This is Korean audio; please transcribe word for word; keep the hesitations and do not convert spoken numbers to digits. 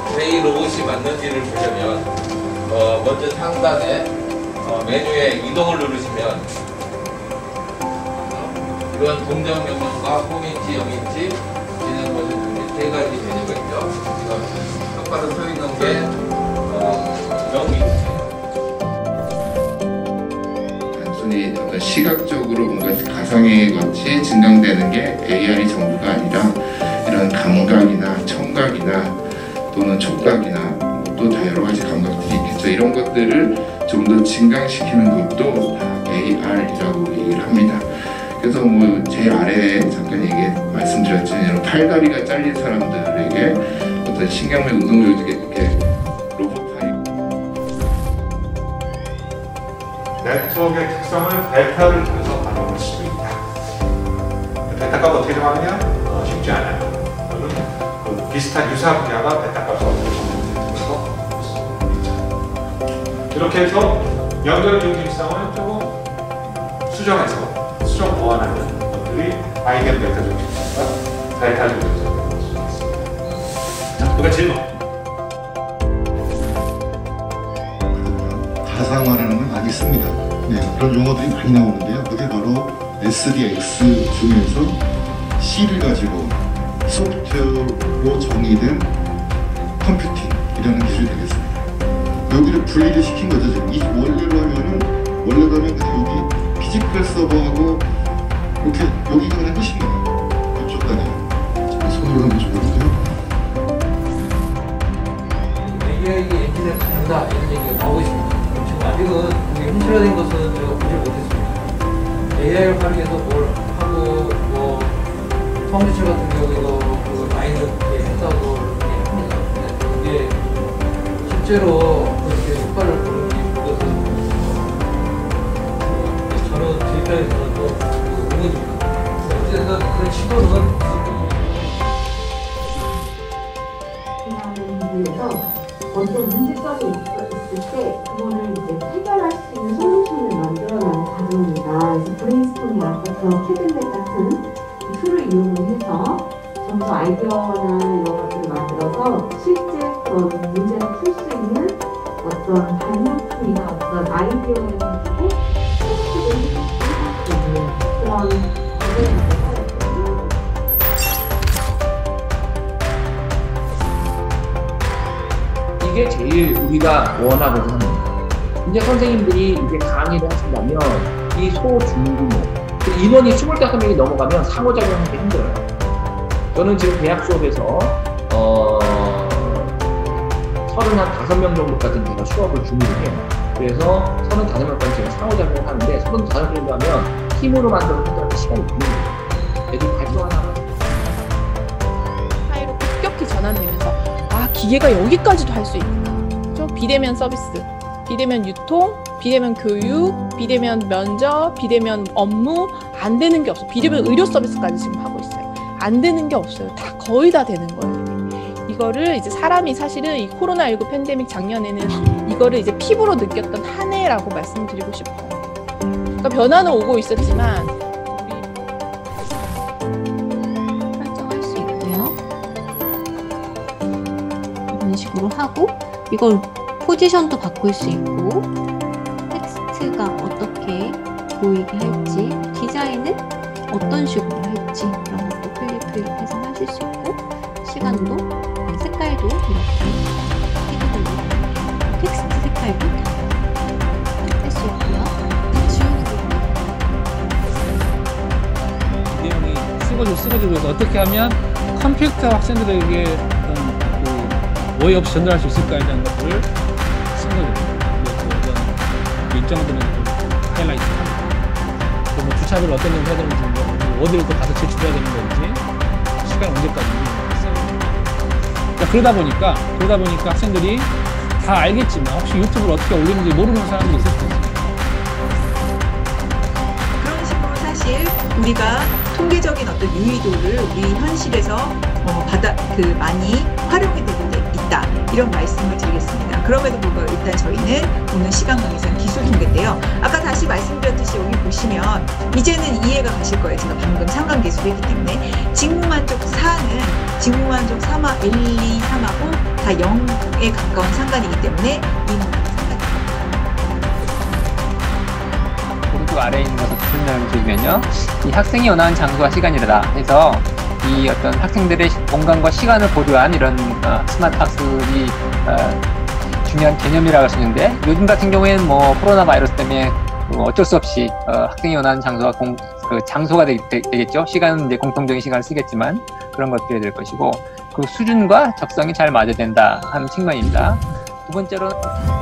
제 이 로봇이 맞는지를 보려면 어, 먼저 상단에 어, 메뉴에 이동을 누르시면 어, 이런 동작 명령과 홈인지 영인지 진행 버튼 중에 세 가지 메뉴가 있죠. 지금 똑바로 서 있는 게 어, 영인지. 단순히 어떤 시각적으로 뭔가 가상의 것이 증강되는 게 에이아이 전부가 아니라 이런 감각이나 청각이나 또는 촉각이나 또 다 여러 가지 감각들이 있겠죠. 이런 것들을 좀 더 증강시키는 것도 다 에이알이라고 얘기를 합니다. 그래서 뭐 제일 아래에 잠깐 얘기 말씀드렸지만 이런 팔다리가 잘린 사람들에게 어떤 신경맥 운동 조직에 이렇게 로봇 파이 네트워크의 특성을 베타를 통해서 반영할 수도 있다. 베타값 어떻게 정하느냐? 어, 쉽지 않아요. 저는 그 비슷한 유사 분야가 베타값을 어떻게 정하는지 이렇게 해서 연결 중심성을 조금 수정해서 수정 보완하는 것들이 아이디어 베타 중심성과 베타 중심성을 할 수 있습니다. 자, 그가 질문. 가상화라는 걸 많이 씁니다. 네, 그런 용어들이 많이 나오는데요. 그게 바로 에스디엑스 중에서 C를 가지고 소프트웨어로 정의된 컴퓨팅이라는 기술이 되겠습니다. 여기를 분리를 시킨 거죠. 지금 이 원래로 하면은 원래로 하면 그냥 여기 피지컬 서버하고 이렇게 여기가 그냥 끝입니다. 이쪽 단에 손으로 한번 줘볼게요. 에이아이 엔진을 갖는다 이런 얘기가 나오고 있습니다. 지금 아직은 그게 현실화된 것은 제가 보지 못했습니다. 에이아이를 활용해서 뭘 하고 뭐 성지철 같은 경우에도 그 마인드 했다고 합니다. 근데 그게 실제로 그렇게 효과를 보는 것은 어, 저는 제 입장에서는 또 의문입니다. 어쨌든 그런 시도는 부분에서 어떤 문제점이 있을 때 그거를 이제 해결할 수 있는 솔루션을 만들어내는 과정입니다. 그래서 브레인스토밍이라고 저 캐든백 같은 툴을 이용해서 점수 아이디어나 이런 것들을 만들어서 실제 그런 문제를 풀 수 있는 어떤 발명품이나 어떤 아이디어를 가지고 테스트를 해볼 수 있는 그런 과정입니다. 이게 제일 우리가 원하고자 하는 거예요. 이제 선생님들이 이제 강의를 하신다면 이 소중규모 인원이 스물다섯 명이 넘어가면 상호작용하기 힘들어요. 저는 지금 대학 수업에서 어, 서른다섯 명 정도까지 제가 수업을 준비를 해요. 그래서 서른다섯 명까지 제가 상호작용을 하는데 서른다섯 명 정도 하면 팀으로 만들어서 하는데 시간이 걸리는 거예요. 애들 발표 하나가 파일로 급격히 전환되면서 아 기계가 여기까지도 할 수 있구나. 저 비대면 서비스, 비대면 유통, 비대면 교육, 비대면 면접, 비대면 업무 안 되는 게 없어. 비대면 의료 서비스까지 지금 하고 있어요. 안 되는 게 없어요. 다 거의 다 되는 거예요. 이거를 이제 사람이 사실은 이 코로나십구 팬데믹 작년에는 이거를 이제 피부로 느꼈던 한 해라고 말씀드리고 싶어요. 그러니까 변화는 오고 있었지만 설정할 수 있고요. 이런 식으로 하고 이걸 포지션도 바꿀 수 있고 텍스트가 어떻게 보이게 할지 디자인은 어떤 식으로 할지 이런 것도 클릭 클릭해서 하실 수 있고 시간도 색깔도 이렇게 피드별로 텍스트 색깔도 할 수 있고요. 지우기도 내용이 쓰고지고 쓰고지고 해서 어떻게 하면 컴퓨터 학생들에게 어떤 그 오해 없이 전달할 수 있을까에 대한 것들을 쓴 거거든요. 그래서 일정 되는 하이라이트 하고 뭐 주차비를 어떤 정도 해야 되는지 뭐 어디를 또 가서 제출해야 되는 건지 시간 언제까지 그러니까 그러다 보니까 그러다 보니까 학생들이 다 알겠지만 혹시 유튜브를 어떻게 올리는지 모르는 사람들이 있을 수 있어요. 그런 식으로 사실 우리가 통계적인 어떤 유의도를 우리 현실에서 어, 받아 그 많이 활용이 되고 있다 이런 말씀을 드리겠습니다. 그럼에도 불구하고 일단 저희는 오늘 시간 강의상 기술 통계인데요. 아까 다시 말씀드렸듯이 여기 보시면 이제는 이해가 가실 거예요. 제가 방금 상관 계수를 했기 때문에 직무만족 사는 직무만족 삼하 일, 이, 삼하고 다 영에 가까운 상관이기 때문에 이 문항은 상관입니다. 오른쪽 아래에 있는 것을 설명을 드리면요. 이 학생이 원하는 장소와 시간이다 해서 이 어떤 학생들의 공간과 시간을 보류한 이런 어, 스마트 학습이 어, 중요한 개념이라고 할 수 있는데, 요즘 같은 경우에는 뭐 코로나 바이러스 때문에 어, 어쩔 수 없이 어, 학생이 원하는 장소가 공, 그 장소가 되, 되, 되겠죠. 시간은 이제 공통적인 시간을 쓰겠지만 그런 것들이 될 것이고, 그 수준과 적성이 잘 맞아야 된다 하는 측면입니다. 두 번째로는